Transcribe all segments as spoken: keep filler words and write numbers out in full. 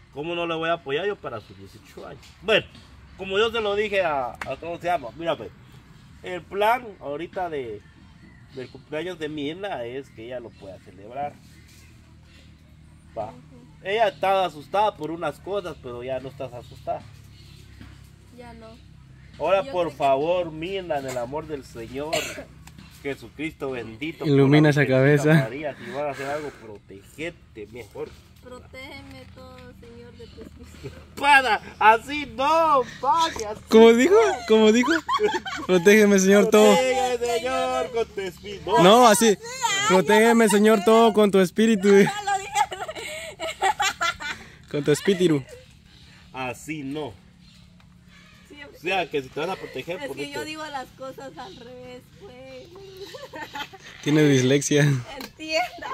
¿Cómo no le voy a apoyar yo para sus dieciocho años? Bueno, como yo se lo dije a, a ¿cómo se llama? Mira pues, el plan ahorita de, del cumpleaños de Mirna es que ella lo pueda celebrar. Va. Ella estaba asustada por unas cosas, pero ya no estás asustada. Ya no. Ahora Yo por creo favor, que... Mirna, en el amor del Señor, Jesucristo bendito, ilumina esa cabeza. María, si van a hacer algo, protegete mejor. Protégeme todo, Señor, de tu espíritu. Para, así no, vaya. ¿Cómo dijo? ¿Cómo dijo? Protégeme, Señor, todo. Protégeme, Señor, con tu espíritu. No, no así. Protégeme, Señor, todo con tu espíritu. Con tu espíritu. Así no. Sí, o sea, que si te vas a proteger. Es que yo digo las cosas al revés, pues. Tiene dislexia. Entienda.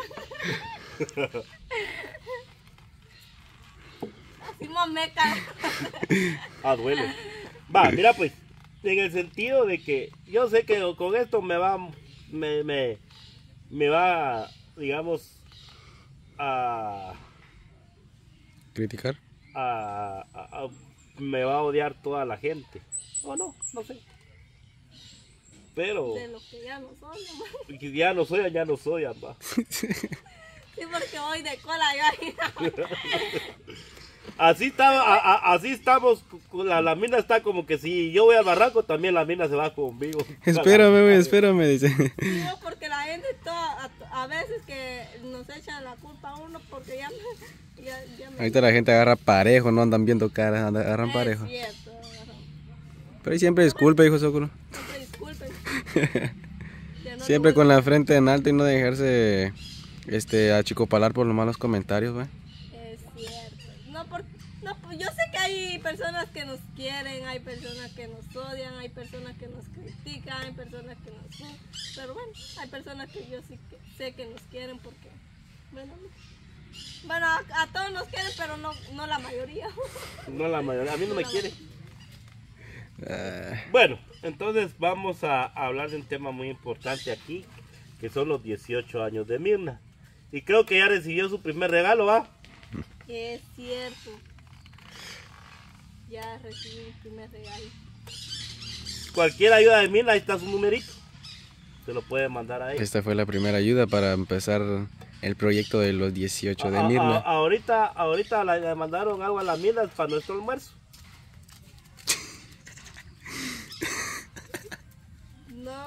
Así mameca. Ah, duele. Va, mira pues, en el sentido de que yo sé que con esto me va, me, me, me va, digamos, a... ¿Criticar? A, a, a, me va a odiar toda la gente. O no, no sé. Pero... De lo que ya no soy, nomás. Ya no soy, ya no soy, papá. Sí, porque voy de cola yo. Así estamos, a, a, así estamos, la, la mina está como que si yo voy al barranco, también la mina se va conmigo. Espérame, güey, espérame, dice. No, porque la gente toda, a, a veces que nos echan la culpa a uno porque ya me... Ya, ya me... Ahorita la gente agarra parejo, no andan viendo caras, agarran es parejo. Cierto, pero ahí siempre disculpe, hijo Socorro. siempre disculpen. No siempre con la frente en alto y no dejarse este, achicopalar por los malos comentarios, güey. Es cierto. No, por, no, pues yo sé que hay personas que nos quieren, hay personas que nos odian, hay personas que nos critican, hay personas que nos... Pero bueno, hay personas que yo sí que sé que nos quieren porque... Bueno, bueno a, a todos nos quieren, pero no, no la mayoría. No la mayoría, a mí no, no me quiere. Uh... Bueno, entonces vamos a hablar de un tema muy importante aquí, que son los dieciocho años de Mirna. Y creo que ya recibió su primer regalo, ¿va? Es cierto. Ya recibí mi primer regalo. Cualquier ayuda de Mirna, ahí está su numerito. Se lo puede mandar a ella. Esta fue la primera ayuda para empezar el proyecto de los dieciocho de Mirna. A, a, ahorita ahorita le mandaron algo a la Mirna para nuestro almuerzo. No.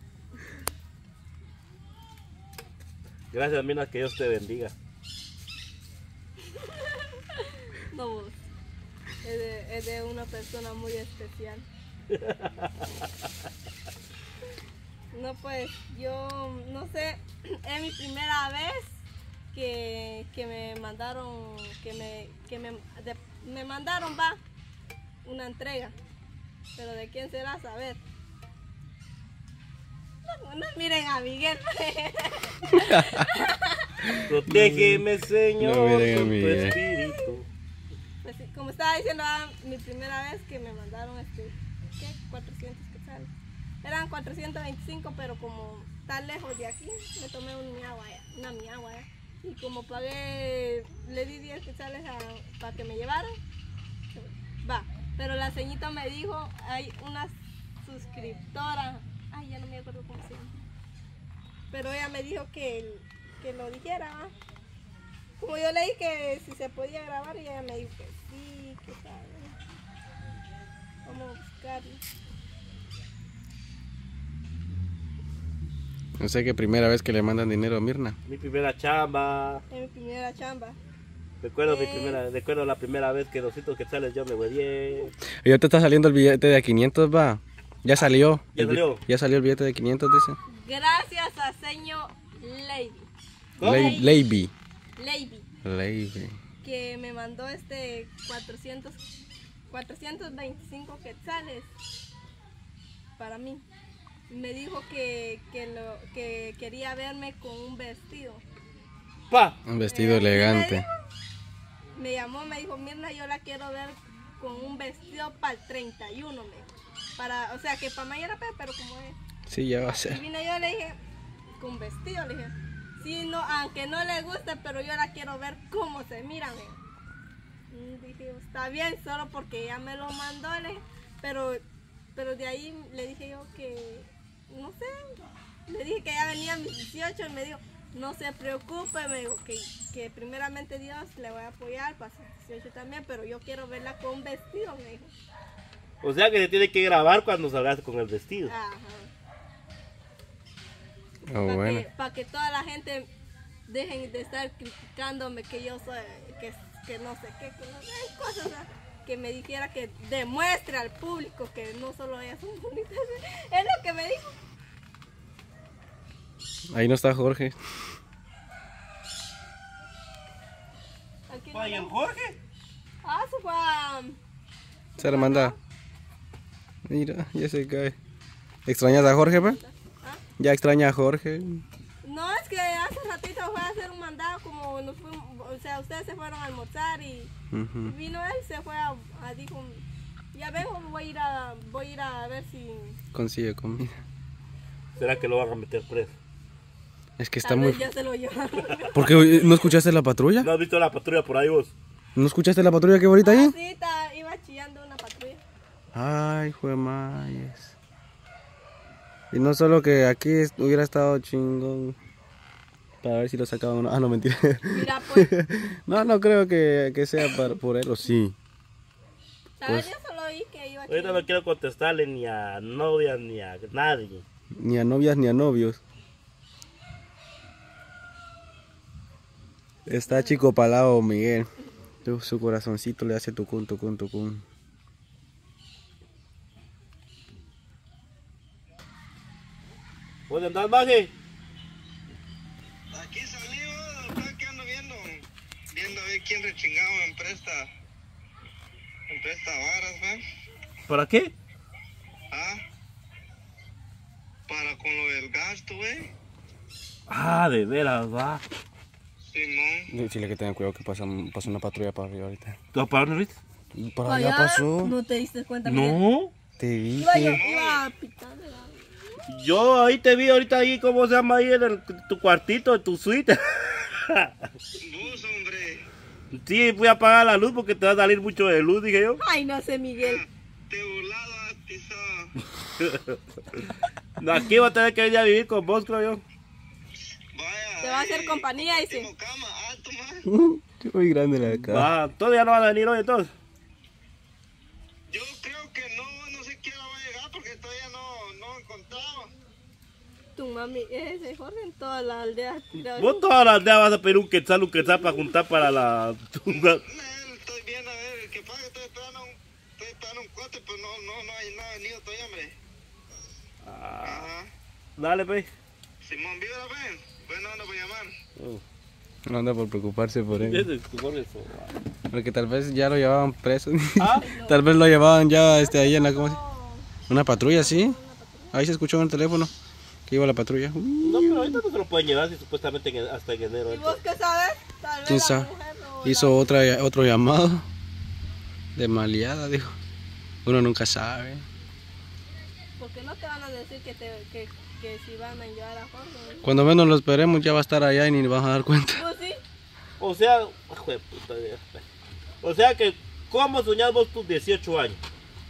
Gracias, Mirna, que Dios te bendiga. No, vos. Es de, es de una persona muy especial. No, pues yo no sé, es mi primera vez que, que me mandaron, que me, que me, de, me mandaron, va, una entrega. Pero de quién será, a saber. No, no miren a Miguel. Protégeme, Señor, no miren a con tu Miguel. espíritu. Pues, como estaba diciendo, ah, mi primera vez que me mandaron este, ¿qué? cuatrocientos quetzales. Eran cuatrocientos veinticinco, pero como está lejos de aquí, me tomé un miagua, una miagua. Y como pagué, le di diez quetzales a, para que me llevaran. Va, pero la ceñita me dijo, hay una suscriptora, ay, ya no me acuerdo cómo se llama. Pero ella me dijo que, que lo dijera, ¿va? Como yo le dije que si se podía grabar, y ella me dijo que sí, que sabe. Vamos a buscarlo. No sé qué primera vez que le mandan dinero a Mirna. Mi primera chamba. Es mi primera chamba. Recuerdo, Eh. mi primera, recuerdo la primera vez que doscientos quetzales yo me huevié. Y ahorita está saliendo el billete de quinientos, va. Ya salió. Ya salió. Ya salió el billete de quinientos, dice. Gracias a señor Lady. ¿Cómo? Ley- Leyvi. Lady. Leyvi. Que me mandó este cuatrocientos, cuatrocientos veinticinco quetzales para mí. Me dijo que, que, lo, que quería verme con un vestido. Pa. Un vestido Eh, elegante. Me llamó, me dijo, Mirna, yo la quiero ver con un vestido para el treinta y uno, me dijo. Para, o sea, que para mañana, pero como es. Sí, ya va a Y ser. vine yo, le dije, con vestido, le dije. Sí, no, aunque no le guste, pero yo la quiero ver cómo se mira, me dijo. Mm, Dije, está bien, solo porque ella me lo mandó, le dije, pero, pero de ahí le dije yo que, no sé, le dije que ya venía a mis dieciocho y me dijo, no se preocupe, me dijo que, que primeramente Dios le voy a apoyar para sus dieciocho también, pero yo quiero verla con vestido, me dijo. O sea que se tiene que grabar cuando salgas con el vestido. Ajá. Oh, Para bueno. que, pa' que toda la gente dejen de estar criticándome que yo soy, que, que no sé qué, que no sé, cosas, o sea, que me dijera que demuestre al público que no solo ellas son bonitas. Es lo que me dijo. Ahí no está Jorge. Aquí no Oye, el lo- Jorge. Ah, se fue a... Se le manda. Mira, ya se cae. ¿Extrañas a Jorge, pa? ¿Ah? Ya extraña a Jorge. No, es que hace ratito fue a hacer un mandado como nos fuimos, o sea, ustedes se fueron a almorzar y Ujú. vino él, se fue a, a dijo, ya vengo, voy a ir a, voy a ir a ver si... Consigue comida. ¿Será que lo van a meter preso? Es que está Tal muy... vez ya se lo llevaron. ¿Por qué no escuchaste la patrulla? ¿No has visto la patrulla por ahí vos? ¿No escuchaste la patrulla que va ahorita Ah, ahí? sí, está- iba chillando una patrulla. Ay, jue mayes. Y no solo que aquí est- hubiera estado chingón. Para ver si lo sacaban o no. Ah, no, mentira. Mira, pues, No, no creo que, que sea par- por él, o sí. ¿sabes? Pues- Yo solo oí que iba Ahorita chillando. no quiero contestarle ni a novia ni a nadie. Ni a novias ni a novios. Está chico palado, Miguel. Su- Su corazoncito le hace tucún, tucún, tucún. ¿Dónde andás, Maje? Aquí salimos, acá que ando viendo, viendo a ver quién rechingado me presta, me presta varas, ¿va? ¿Para qué? ¿Ah? Para con lo del gasto, güey. Ah, de veras, va. Simón. Dile que tengan cuidado que pasa, pasa una patrulla para arriba ahorita. ¿Tú para dónde viste? Y para allá pasó. No te diste cuenta. No. Te Iba yo, dije. iba a pitarle la... Yo ahí te vi ahorita ahí, ¿cómo se llama ahí en el- tu cuartito, en tu suite? Vos, hombre, Sí, fui a apagar la luz porque te va a salir mucho de luz, dije yo. Ay, no sé, Miguel. te burlado, atizado. No, aquí va a tener que venir a vivir con vos, creo yo. Vaya. Te va a hacer ahí, compañía, dice. Tengo cama, alto, man. Muy grande la cara. Ah, todavía no van a venir hoy entonces. Yo creo que no, no sé quién va a llegar porque todavía no, no he encontrado. Tu mami, ese Jorge en toda la aldea. Vos todas las días vas a pedir un quetzal, un quetzal para juntar para la... Nel, estoy viendo a ver el que paga, estoy esperando un, estoy esperando un cuate, pero no, no, no, hay, no ha venido todavía, hombre. Ajá. Dale, pues. Simón, vibra, ven. Bueno, ando por llamar. No anda por preocuparse por él. Ese es tu Jorge Soba. Porque tal vez ya lo llevaban preso. ¿Ah? Tal vez lo llevaban ya este, ahí en la... ¿cómo se- Una patrulla, ¿sí? Ahí se escuchó en el teléfono que iba la patrulla. No, pero ahorita no se lo pueden llevar si supuestamente en- hasta en enero. ¿Y vos qué sabes? Tal vez ¿Quién la sabe? mujer no Hizo otra, otro llamado de maleada, dijo. Uno nunca sabe. la- Porque no te van a decir que, te, que, que si van a llevar a Jorge. Cuando menos lo esperemos ya va a estar allá y ni nos vamos a dar cuenta. ¿Vos sí? O sea, hijo de puta, Dios. O sea que, ¿cómo soñás vos tus dieciocho años?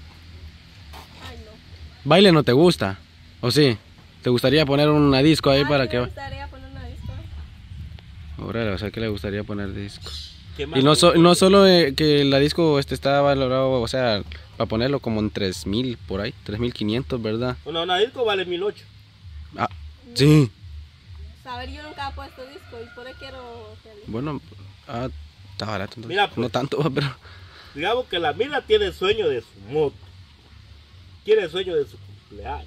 Ay, no. ¿Baile no te gusta? ¿O sí? ¿Te gustaría poner una disco ahí Ay, para me que... gustaría poner una disco. Órale, o sea que le gustaría poner disco. ¿Qué más Y no, te so- gusta? no solo eh, que la disco este está valorado, o sea, para ponerlo como en tres mil por ahí, tres mil quinientos, ¿verdad? Una, una disco vale mil ocho. Ah, sí. Saber, yo nunca he puesto disco y por eso quiero hacerlo. Bueno, ah, está barato entonces. Mira, pues. No tanto, pero... Digamos que la Mila tiene sueño de su moto. Tiene sueño de su cumpleaños.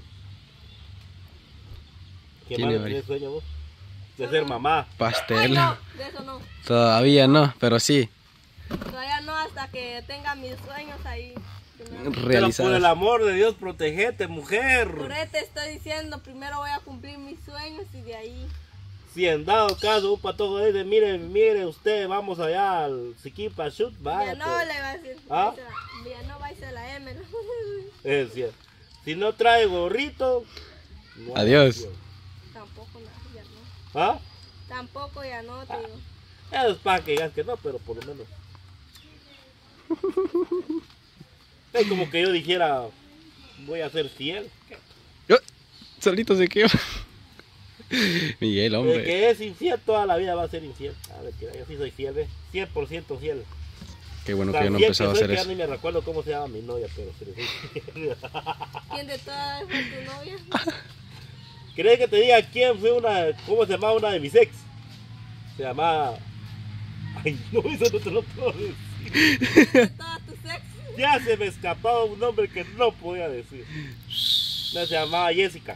¿Qué Tiene más varios. tienes sueño vos? De ser mamá. Ay, Pastel. no, de eso no. Todavía no, pero sí. Todavía no, hasta que tenga mis sueños ahí. primero. Pero por el Realizadas. amor de Dios, protegete, mujer. Por eso te estoy diciendo, primero voy a cumplir mis sueños y de ahí. Si en dado caso un patojo dice, mire, mire usted, vamos allá al Siquipa Shoot, vaya. Villanova pues. le va a decir. ¿Ah? Villanova y se la M. ¿no? Es cierto. Si no trae gorrito, no hay Adiós. opción. Tampoco, no, ya no. ¿Ah? Tampoco ya no, te digo. Eso es para que digas que no, pero por lo menos. Es como que yo dijera, voy a ser fiel. Oh, solito se quema. Miguel, El hombre. que es infiel toda la vida va a ser infiel. A ver, que yo sí soy fiel, ¿ves? cien por ciento fiel. Qué bueno que Tan yo no he fiel empezado a soy hacer que eso. Ya ni me recuerdo cómo se llama mi novia, pero se le dice. ¿Quién de todas fue tu novia? ¿Querés que te diga quién fue una, cómo se llamaba una de mis ex? Se llamaba... Ay, no, eso no te lo puedo decir. ¿De todas tus ex? Ya se me escapaba un nombre que no podía decir. No, se llamaba Jessica.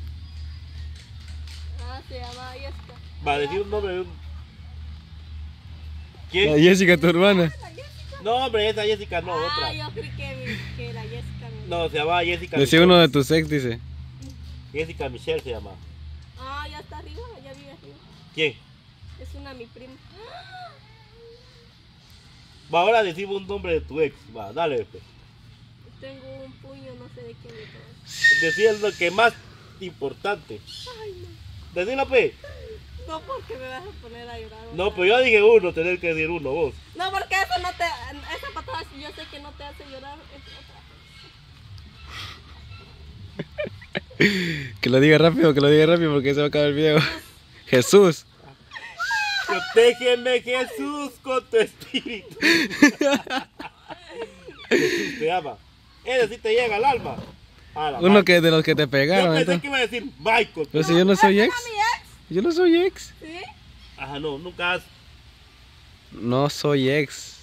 Ah, se llamaba Jessica. Va a decir un nombre de un... La ¿Quién? Jessica, tu hermana. ¿La Jessica? No, hombre, esa Jessica no, Ah, otra. yo creí que, mi- que la Jessica. mi- No, se llamaba Jessica Decía Michelle. uno de tus ex, dice. Jessica Michelle se llamaba. Ah, ya está arriba, ya vive arriba. ¿Quién? Es una mi prima. Va, ahora decimos un nombre de tu ex. Va, dale, pues. Tengo un puño, no sé de quién de todos. Decir lo que más importante. Ay, no. Decirlo, pues. No, porque me vas a poner a llorar. No, otra pues yo dije uno, tener que decir uno, vos. vez. No, porque eso no te. Esa patada, yo sé que no te hace llorar. Es otra cosa. Que lo diga rápido, que lo diga rápido porque se va a acabar el video. Jesús. Protégeme, Jesús, con tu espíritu. Jesús te ama. Ese sí te llega al alma. A la Uno madre. que de los que te Yo pegaron. pensé entonces. que iba a decir Michael. Pero si yo no soy ¿Esa ex. era mi ex? Yo no soy ex. ¿Sí? Ajá, no, nunca has. No soy ex.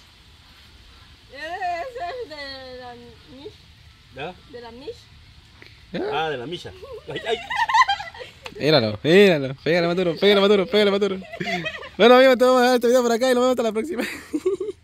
Ese es de la Mish. ¿Ya? De la Mish. Ah, de la Misha. Ay, ay. Míralo, míralo. Pégale, Maduro, pégale, Maduro, pégale, Maduro. Bueno, amigos, te vamos a dejar este video por acá y nos vemos hasta la próxima.